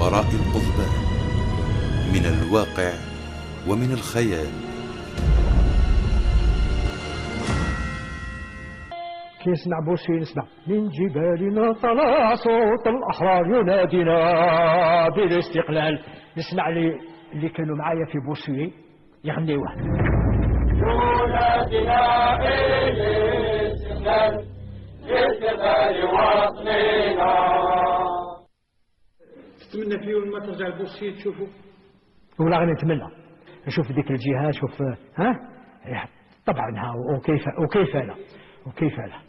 وراء القضبان، من الواقع ومن الخيال. كي نسمع بوسي نسمع من جبالنا طلع صوت الأحرار ينادينا بالاستقلال. نسمع اللي كانوا معايا في بوسي يغنيوها. ينادينا بالاستقلال لاستقلال وطننا. تتمنى في يوم ما ترجع لبوسي تشوفوا، ولا غير نتمنى نشوف ديك الجهة، نشوف طبعا وكيف لا.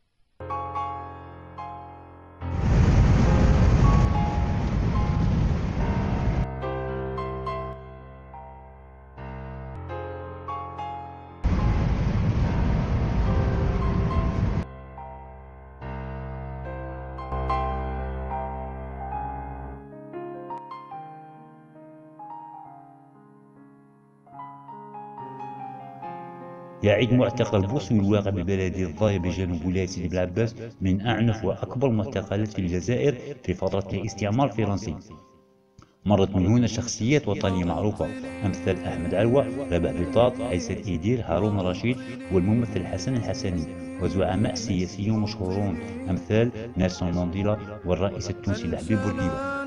يعد معتقل بوسوي الواقع ببلدية الضاية بجنوب ولاية سيدي بلعباس من أعنف وأكبر المعتقلات في الجزائر في فترة الاستعمار الفرنسي. مرت من هنا شخصيات وطنية معروفة أمثال أحمد علوة، رباح بطاط، عيسى إيدير، هارون رشيد والممثل حسن الحسني، وزعماء سياسيون مشهورون أمثال نيلسون مانديلا والرئيس التونسي الحبيب بورقيبة.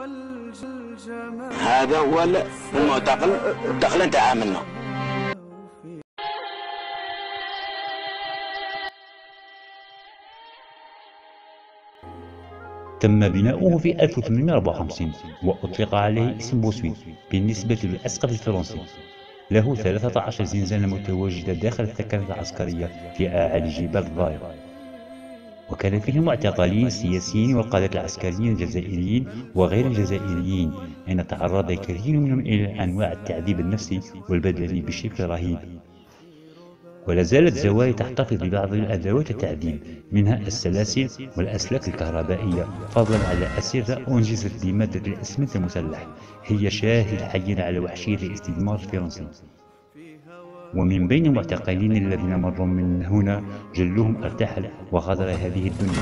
هذا هو المعتقل الدخل نتاع منا. تم بناؤه في 1854 وأطلق عليه اسم بوسوي بالنسبة للأسقف الفرنسي. له 13 زنزانة متواجدة داخل الثكنة العسكرية في أعالي جبال الضاير، وكان فيه معتقلين سياسيين والقادة العسكريين الجزائريين وغير الجزائريين، أن تعرض كثير منهم إلى أنواع التعذيب النفسي والبدني بشكل رهيب. ولا زالت زوايا تحتفظ ببعض الأدوات التعذيب، منها السلاسل والأسلاك الكهربائية، فضلا على أسرة أنجزت بمادة الإسمنت المسلح، هي شاهد حي على وحشية الاستعمار الفرنسي. ومن بين المعتقلين الذين مروا من هنا جلهم ارتحل وغادر هذه الدنيا.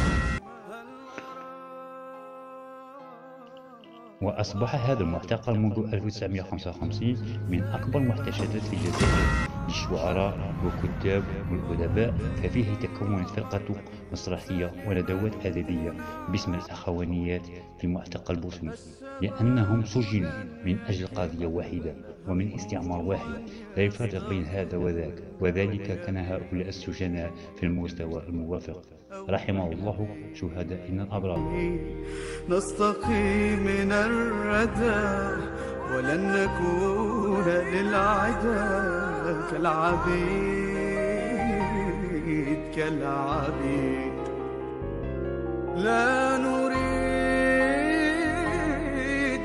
وأصبح هذا المعتقل منذ 1955 من أكبر المحتشدات في الجزائر للشعراء والكتاب والأدباء، ففيه تكونت فرقة مسرحية وندوات أدبية باسم الأخوانيات في معتقل بوسوي، لأنهم سجنوا من أجل قضية واحدة ومن استعمار واحد لا يفرق بين هذا وذاك، وذلك كان هؤلاء السجناء في المستوى الموافق. رحمه الله شهدائنا الأبرار. نستقي من الردى ولن نكون للعدا كالعبيد لا نريد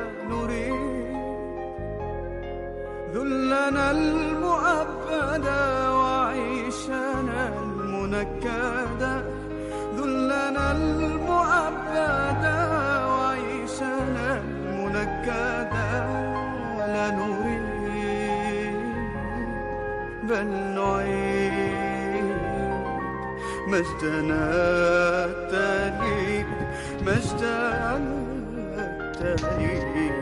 ذلنا المؤبدا وعيشنا المنكدا، ذلنا المؤبدا وعيشنا المنكدا، لا نريد بل نعيد مجدنا التالي، مجدنا التالي.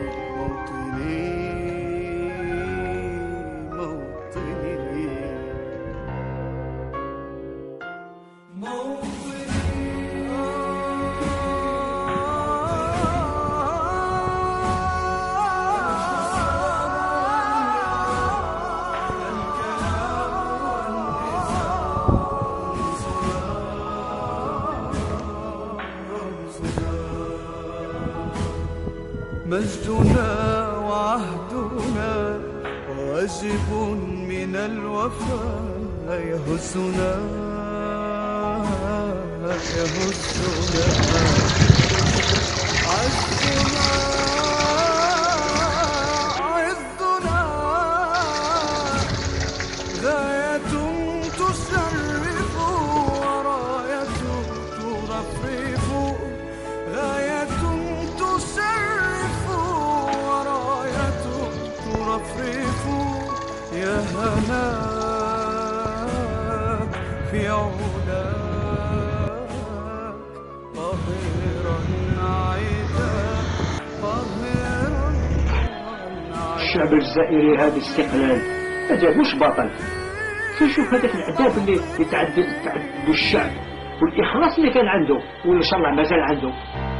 مجدنا وعهدنا واجب من الوفاء يهزنا عزنا غاية تشرف وراية ترفرف، غاية تشرف وراية ترفرف، يا هناك في علاك طاهرا عيدا. الشعب الجزائري هذا الاستقلال ما جابوش بطل. كيشوف هذاك العذاب اللي يتعدى الشعب والإخلاص اللي كان عنده وإن شاء الله مازال عنده.